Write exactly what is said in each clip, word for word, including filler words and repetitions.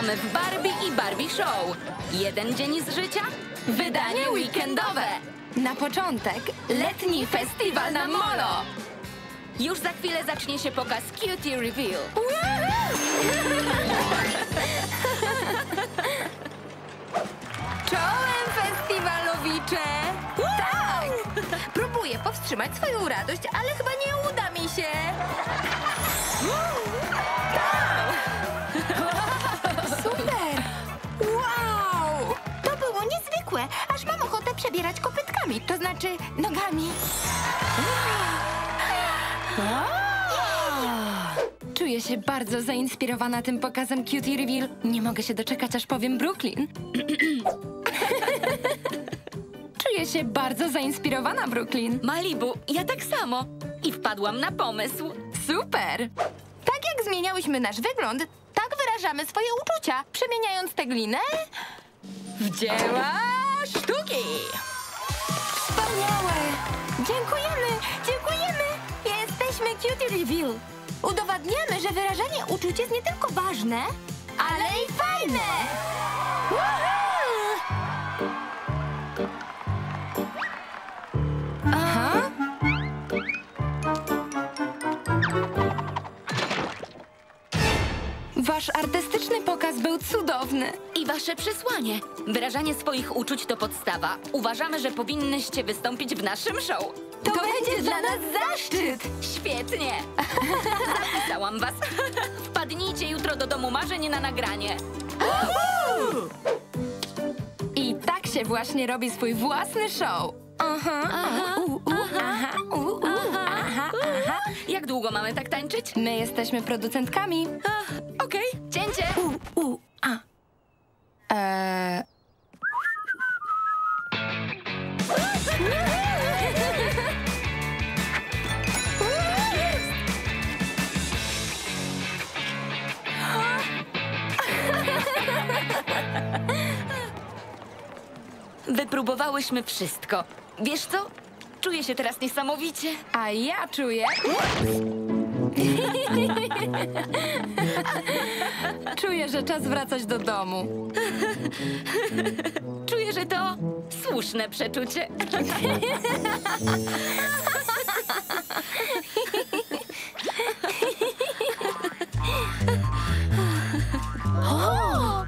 Witamy w Barbie i Barbie Show. Jeden dzień z życia, wydanie weekendowe. Na początek letni festiwal na Molo. Już za chwilę zacznie się pokaz Cutie Reveal. Czołem festiwalowicze! Tak! Próbuję powstrzymać swoją radość, ale chyba nie uda mi się. Super! Wow! To było niezwykłe, aż mam ochotę przebierać kopytkami, to znaczy nogami. Czuję się bardzo zainspirowana tym pokazem Cutie Reveal. Nie mogę się doczekać, aż powiem Brooklyn. Czuję się bardzo zainspirowana, Brooklyn. Malibu, ja tak samo. I wpadłam na pomysł. Super! Tak jak zmieniałyśmy nasz wygląd, tak wyrażamy swoje uczucia, przemieniając tę glinę w dzieła sztuki. Wspaniałe! Dziękujemy, dziękujemy! Jesteśmy Cutie Reveal. Udowadniamy, że wyrażanie uczuć jest nie tylko ważne, ale i fajne! Woohoo! Aha! Wasz artystyczny pokaz był cudowny. I wasze przesłanie. Wyrażanie swoich uczuć to podstawa. Uważamy, że powinnyście wystąpić w naszym show. To, to będzie dla nas zaszczyt! Świetnie! Zapisałam was. Wpadnijcie jutro do Domu Marzeń na nagranie. I tak się właśnie robi swój własny show. Aha, aha, u, u, aha, u, u, aha, aha. Jak długo mamy tak tańczyć? My jesteśmy producentkami. Okej, okay. Cięcie. U, u, a. Eee... Wypróbowałyśmy wszystko. Wiesz co? Czuję się teraz niesamowicie. A ja czuję... Czuję, że czas wracać do domu. Czuję, że to słuszne przeczucie. O!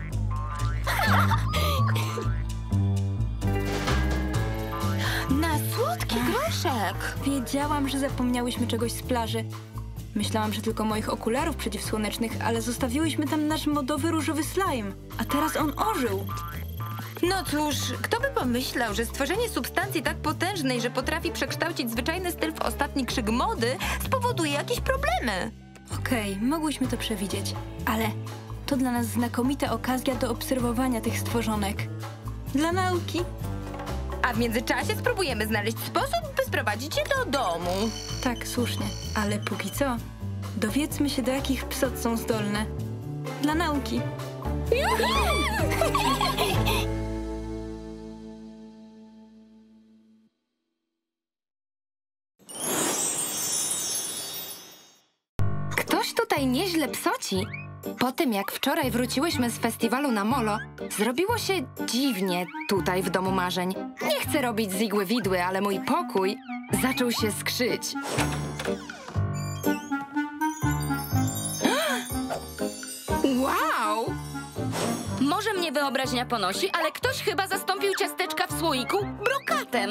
Na słodki groszek! Wiedziałam, że zapomniałyśmy czegoś z plaży. Myślałam, że tylko moich okularów przeciwsłonecznych, ale zostawiłyśmy tam nasz modowy różowy slime. A teraz on ożył. No cóż, kto by pomyślał, że stworzenie substancji tak potężnej, że potrafi przekształcić zwyczajny styl w ostatni krzyk mody, spowoduje jakieś problemy. Okej, okay, mogłyśmy to przewidzieć, ale to dla nas znakomita okazja do obserwowania tych stworzonek. Dla nauki. A w międzyczasie spróbujemy znaleźć sposób, by sprowadzić je do domu. Tak, słusznie. Ale póki co, dowiedzmy się, do jakich psot są zdolne. Dla nauki. Ktoś tutaj nieźle psoci. Po tym, jak wczoraj wróciłyśmy z festiwalu na Molo, zrobiło się dziwnie tutaj w Domu Marzeń. Nie chcę robić z igły widły, ale mój pokój zaczął się skrzyć. Wow! Może mnie wyobraźnia ponosi, ale ktoś chyba zastąpił ciasteczka w słoiku brokatem.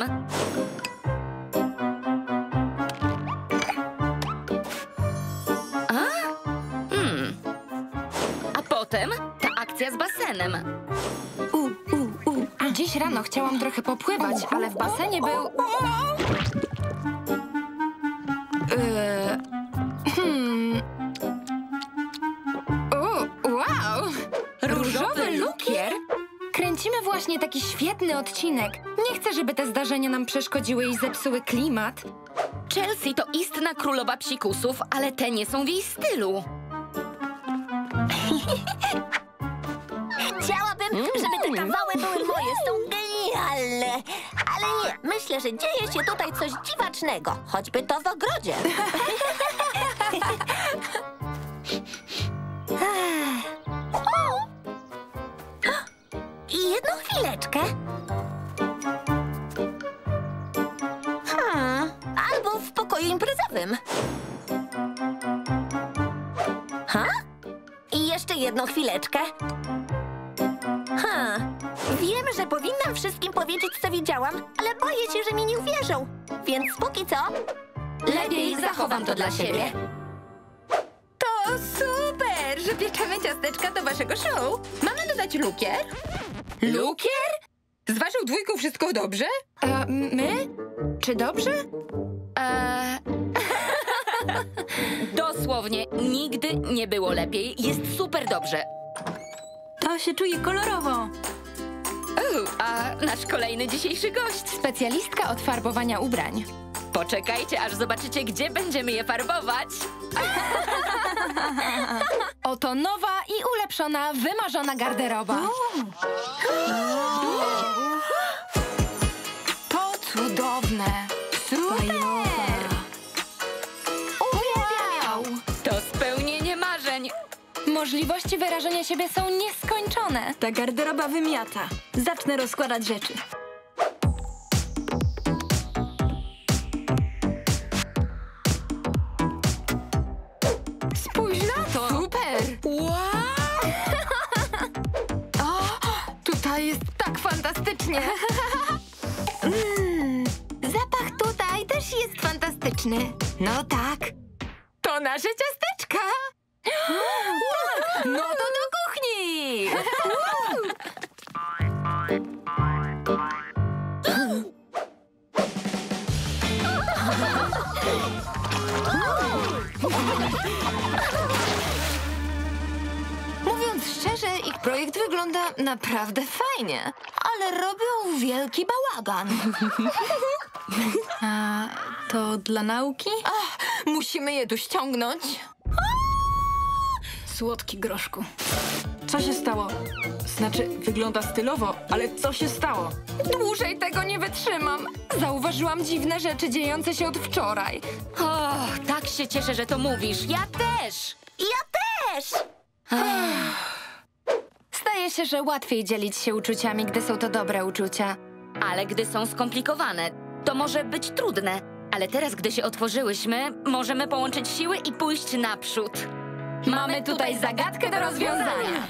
Potem ta akcja z basenem. U, u, u. A dziś rano chciałam trochę popływać, ale w basenie był... Yy... Hmm... U, wow! Różowy lukier? Kręcimy właśnie taki świetny odcinek. Nie chcę, żeby te zdarzenia nam przeszkodziły i zepsuły klimat. Chelsea to istna królowa psikusów, ale te nie są w jej stylu. Chciałabym, żeby te kawały były moje, są genialne. Ale nie, myślę, że dzieje się tutaj coś dziwacznego. Choćby to w ogrodzie. O, Ha? I jeszcze jedną chwileczkę. Ha. Wiem, że powinnam wszystkim powiedzieć, co widziałam, ale boję się, że mi nie uwierzą. Więc póki co... Lepiej zachowam to dla siebie. To super, że pieczemy ciasteczka do waszego show. Mamy dodać lukier? Lukier? Z waszą dwójką wszystko dobrze? A my? Czy dobrze? Eee... Dosłownie nigdy nie było lepiej. Jest super dobrze. To się czuje kolorowo. U, a nasz kolejny dzisiejszy gość. Specjalistka od farbowania ubrań. Poczekajcie, aż zobaczycie, gdzie będziemy je farbować. Oto nowa i ulepszona, wymarzona garderoba. To cudowne. Super! Uwielbiam! To spełnienie marzeń. Możliwości wyrażenia siebie są nieskończone. Ta garderoba wymiata. Zacznę rozkładać rzeczy. Spójrz na to! Super! Wow! O, tutaj jest tak fantastycznie! Mm, zapach tutaj też jest fantastyczny. No tak. To nasze ciasteczka! No to do kuchni! Mówiąc szczerze, ich projekt wygląda naprawdę fajnie, ale robią wielki bałagan. A to dla nauki? Ach, musimy je tu ściągnąć. Słodki groszku. Co się stało? Znaczy, wygląda stylowo, ale co się stało? Dłużej tego nie wytrzymam. Zauważyłam dziwne rzeczy dziejące się od wczoraj. O, tak się cieszę, że to mówisz. Ja też. Ja też! Zdaje się, że łatwiej dzielić się uczuciami, gdy są to dobre uczucia. Ale gdy są skomplikowane, to może być trudne. Ale teraz, gdy się otworzyłyśmy, możemy połączyć siły i pójść naprzód. Mamy tutaj zagadkę do rozwiązania.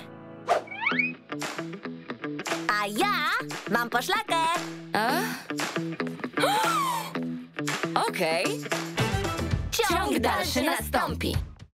A ja mam poszlakę. A? Okej. Ciąg dalszy nastąpi.